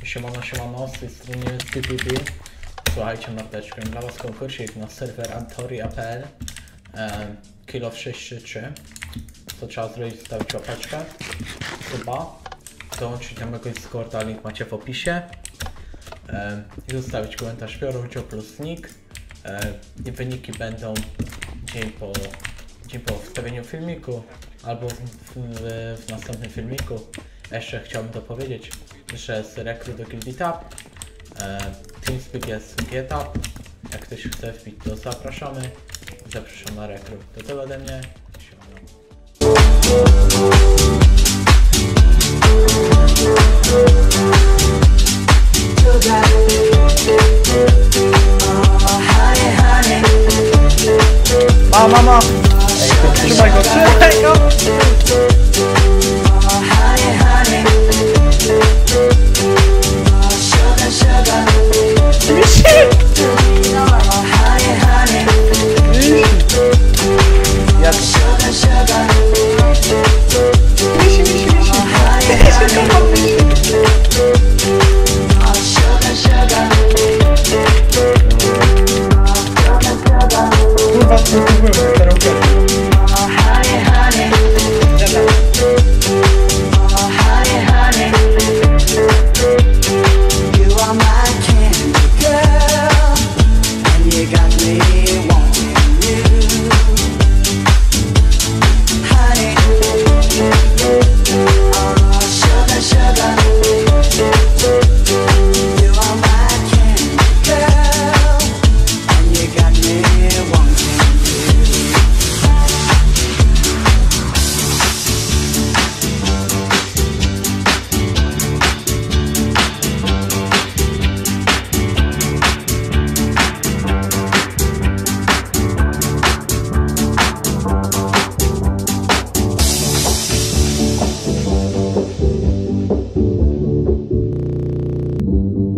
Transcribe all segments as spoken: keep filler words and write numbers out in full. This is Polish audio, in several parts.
Siemano, siemano, z tej strony P P P. Słuchajcie, mordeczkę, dla was konkursik na serwer antoria kropka p l e, Kilo sześć trzy trzy. Co trzeba zrobić? Zostawić łapeczkę, suba, dołączyć do mojego Discorda, link macie w opisie e, i zostawić komentarz, biorę udział plus nick e, i wyniki będą dzień po, dzień po wstawieniu filmiku albo w, w, w następnym filmiku. Jeszcze chciałbym dopowiedzieć, że z rekrut do Guilty Tap, e, TeamSpeak jest G-Tap. Jak ktoś chce wbić, to zapraszamy. Zapraszam na rekrut. To tyle ode mnie. Mama, mama! Trzymaj go, trzymaj go!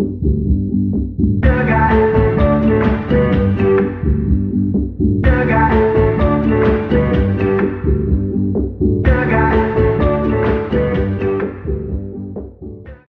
Sugar.